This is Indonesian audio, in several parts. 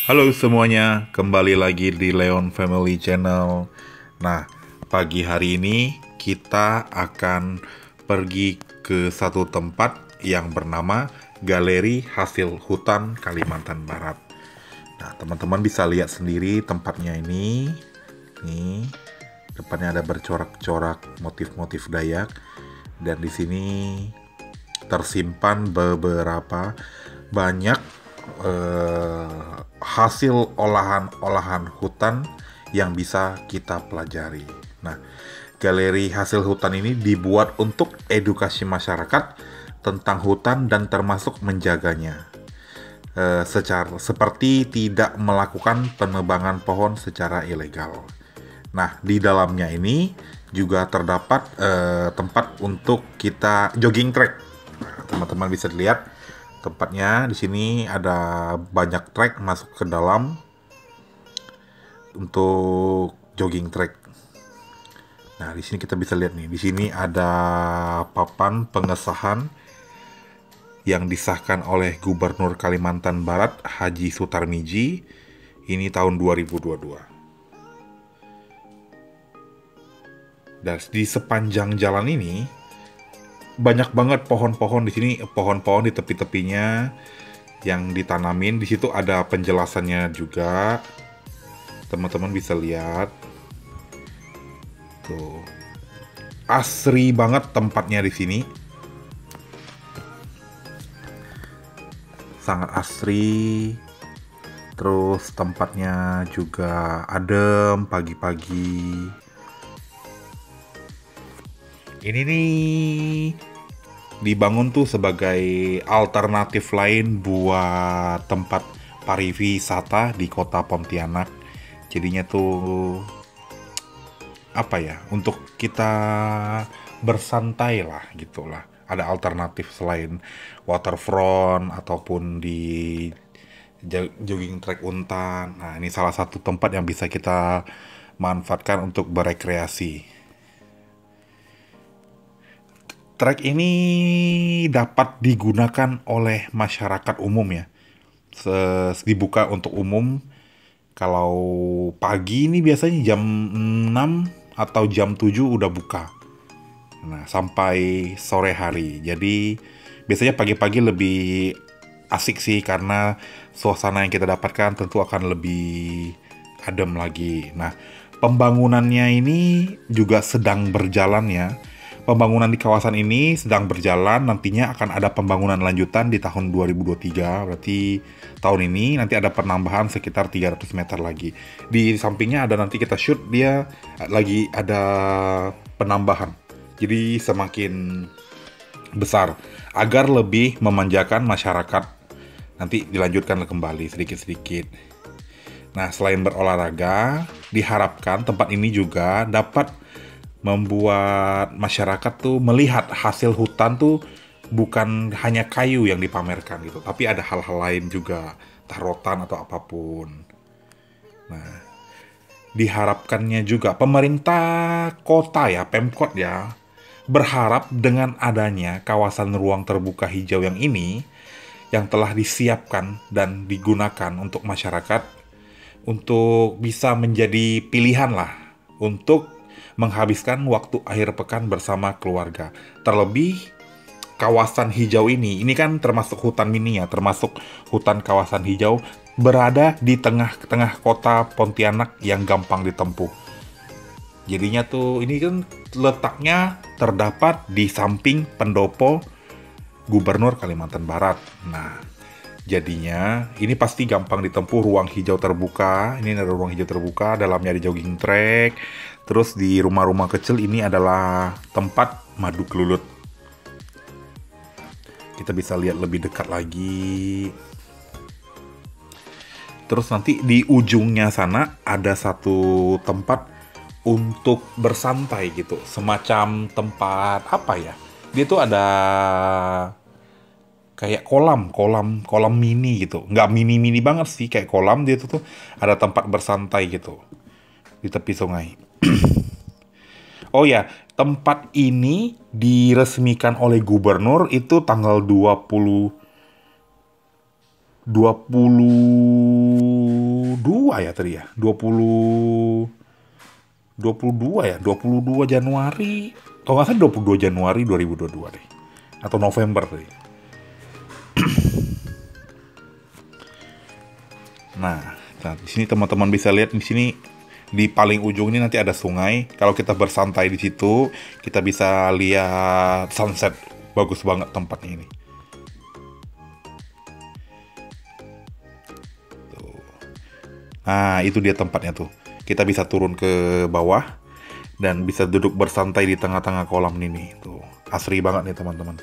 Halo semuanya, kembali lagi di Leon Family Channel. Nah, pagi hari ini kita akan pergi ke satu tempat yang bernama Galeri Hasil Hutan Kalimantan Barat. Nah, teman-teman bisa lihat sendiri tempatnya ini. Nih, depannya ada bercorak-corak motif-motif Dayak, dan di sini tersimpan beberapa banyak hasil olahan-olahan hutan yang bisa kita pelajari. Nah, galeri hasil hutan ini dibuat untuk edukasi masyarakat tentang hutan dan termasuk menjaganya. Seperti tidak melakukan penebangan pohon secara ilegal. Nah, di dalamnya ini juga terdapat tempat untuk kita jogging track. Nah, teman-teman bisa lihat tempatnya di sini ada banyak track masuk ke dalam untuk jogging track. Nah, di sini kita bisa lihat nih, di sini ada papan pengesahan yang disahkan oleh Gubernur Kalimantan Barat Haji Sutarmiji ini tahun 2022. Dan di sepanjang jalan ini banyak banget pohon-pohon di sini, pohon-pohon di tepi-tepinya yang ditanamin. Di situ ada penjelasannya juga. Teman-teman bisa lihat. Tuh. Asri banget tempatnya di sini. Sangat asri. Terus tempatnya juga adem pagi-pagi. Ini nih dibangun tuh sebagai alternatif lain buat tempat pariwisata di kota Pontianak. Jadinya tuh apa ya, untuk kita bersantai lah gitulah. Ada alternatif selain waterfront ataupun di jogging track Untan. Nah, ini salah satu tempat yang bisa kita manfaatkan untuk berekreasi. Trek ini dapat digunakan oleh masyarakat umum ya. Dibuka untuk umum. Kalau pagi ini biasanya jam 6 atau jam 7 udah buka. Nah, sampai sore hari. Jadi biasanya pagi-pagi lebih asik sih, karena suasana yang kita dapatkan tentu akan lebih adem lagi. Nah, pembangunannya ini juga sedang berjalan ya. Pembangunan di kawasan ini sedang berjalan, nantinya akan ada pembangunan lanjutan di tahun 2023, berarti tahun ini nanti ada penambahan sekitar 300 meter lagi. Di sampingnya ada, nanti kita shoot, dia lagi ada penambahan. Jadi semakin besar, agar lebih memanjakan masyarakat. Nanti dilanjutkan kembali sedikit-sedikit. Nah, selain berolahraga, diharapkan tempat ini juga dapat membuat masyarakat tuh melihat hasil hutan tuh bukan hanya kayu yang dipamerkan gitu, tapi ada hal-hal lain juga, entah rotan atau apapun. Nah, diharapkannya juga pemerintah kota ya, Pemkot ya, berharap dengan adanya kawasan ruang terbuka hijau yang telah disiapkan dan digunakan untuk masyarakat, untuk bisa menjadi pilihan lah untuk menghabiskan waktu akhir pekan bersama keluarga. Terlebih kawasan hijau ini kan termasuk hutan mini ya, termasuk hutan kawasan hijau, berada di tengah-tengah kota Pontianak yang gampang ditempuh. Jadinya tuh ini kan letaknya terdapat di samping pendopo Gubernur Kalimantan Barat. Nah, jadinya ini pasti gampang ditempuh, ruang hijau terbuka. Ini ada ruang hijau terbuka, dalamnya ada jogging track. Terus di rumah-rumah kecil ini adalah tempat madu kelulut. Kita bisa lihat lebih dekat lagi. Terus nanti di ujungnya sana ada satu tempat untuk bersantai gitu. Semacam tempat apa ya? Dia tuh ada kayak kolam mini gitu. Nggak mini-mini banget sih, kayak kolam. Dia tuh ada tempat bersantai gitu di tepi sungai. Oh ya, tempat ini diresmikan oleh gubernur itu tanggal 20 22 ya tadi ya. 22 ya, 22 Januari. Kalau nggak salah 22 Januari 2022 deh. Atau November deh. Nah, di sini teman-teman bisa lihat di sini di paling ujung ini nanti ada sungai. Kalau kita bersantai di situ, kita bisa lihat sunset. Bagus banget tempatnya ini. Tuh. Nah, itu dia tempatnya tuh. Kita bisa turun ke bawah dan bisa duduk bersantai di tengah-tengah kolam ini. Tuh, asri banget nih teman-teman.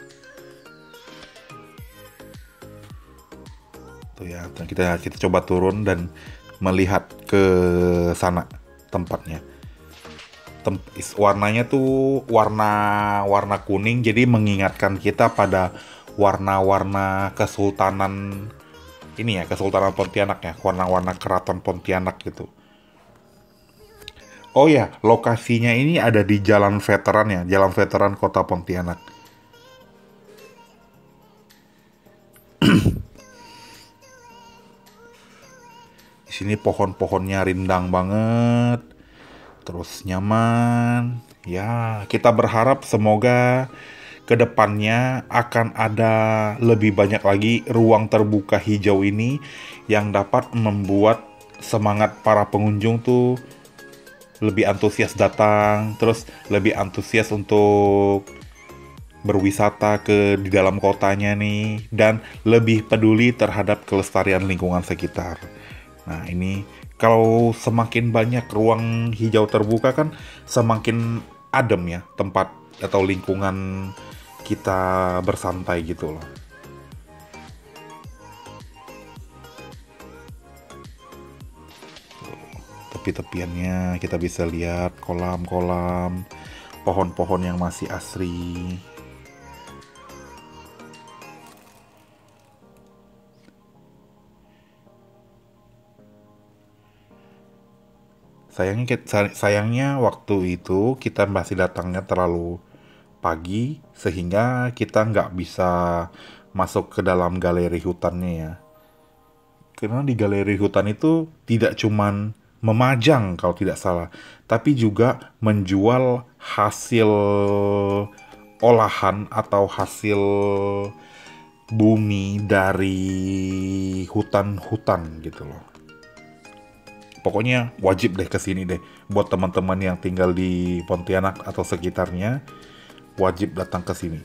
Tuh ya, kita coba turun dan melihat ke sana tempatnya. Warnanya tuh warna kuning, jadi mengingatkan kita pada warna-warna Kesultanan ini ya, Kesultanan Pontianak ya, warna-warna Keraton Pontianak gitu. Oh ya, lokasinya ini ada di Jalan Veteran ya, Jalan Veteran Kota Pontianak. Di sini pohon-pohonnya rindang banget, terus nyaman. Ya, kita berharap semoga kedepannya akan ada lebih banyak lagi ruang terbuka hijau ini yang dapat membuat semangat para pengunjung tuh lebih antusias datang, terus lebih antusias untuk berwisata di dalam kotanya nih, dan lebih peduli terhadap kelestarian lingkungan sekitar. Nah, ini kalau semakin banyak ruang hijau terbuka kan semakin adem ya tempat atau lingkungan kita bersantai gitu loh. Tepi-tepiannya kita bisa lihat kolam-kolam, pohon-pohon yang masih asri. Sayangnya waktu itu kita masih datangnya terlalu pagi sehingga kita nggak bisa masuk ke dalam galeri hutannya ya. Karena di galeri hutan itu tidak cuman memajang kalau tidak salah, tapi juga menjual hasil olahan atau hasil bumi dari hutan-hutan gitu loh. Pokoknya wajib deh kesini deh. Buat teman-teman yang tinggal di Pontianak atau sekitarnya, wajib datang ke sini.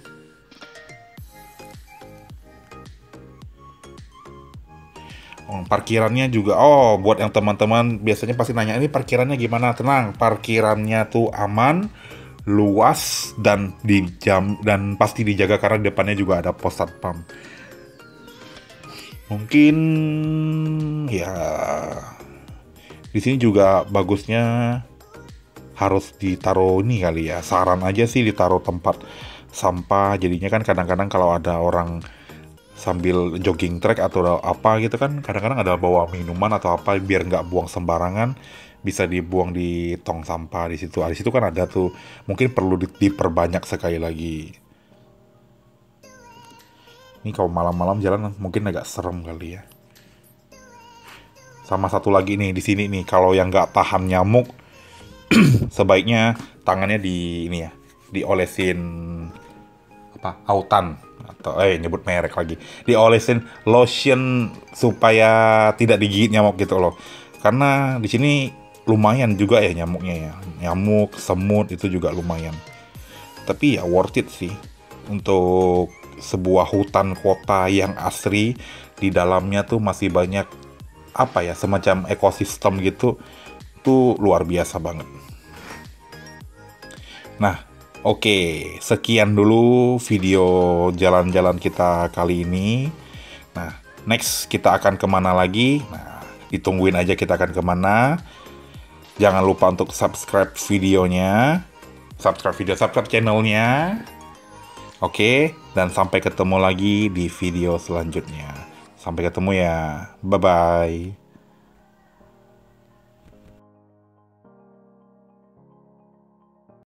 Parkirannya juga, buat yang teman-teman biasanya pasti nanya, ini parkirannya gimana? Tenang, parkirannya tuh aman, luas, dan dan pasti dijaga karena di depannya juga ada pos satpam. Mungkin ya di sini juga bagusnya harus ditaruh ini kali ya. Saran aja sih ditaruh tempat sampah. Jadinya kan kadang-kadang kalau ada orang sambil jogging track atau apa gitu kan, kadang-kadang ada bawa minuman atau apa, biar nggak buang sembarangan, bisa dibuang di tong sampah di situ. Di situ kan ada tuh. Mungkin perlu diperbanyak sekali lagi. Ini kalau malam-malam jalan mungkin agak serem kali ya. Sama satu lagi nih di sini nih, kalau yang nggak tahan nyamuk, sebaiknya tangannya di ini ya, diolesin apa, autan atau nyebut merek lagi, diolesin lotion supaya tidak digigit nyamuk gitu loh. Karena di sini lumayan juga ya nyamuknya ya, nyamuk, semut itu juga lumayan. Tapi ya worth it sih untuk sebuah hutan kota yang asri, di dalamnya tuh masih banyak apa ya, semacam ekosistem gitu, tuh luar biasa banget. Nah, oke, sekian dulu video jalan-jalan kita kali ini. Nah, next kita akan kemana lagi? Nah, ditungguin aja kita akan kemana. Jangan lupa untuk subscribe videonya, subscribe channelnya. Oke, dan sampai ketemu lagi di video selanjutnya. Sampai ketemu ya. Bye-bye.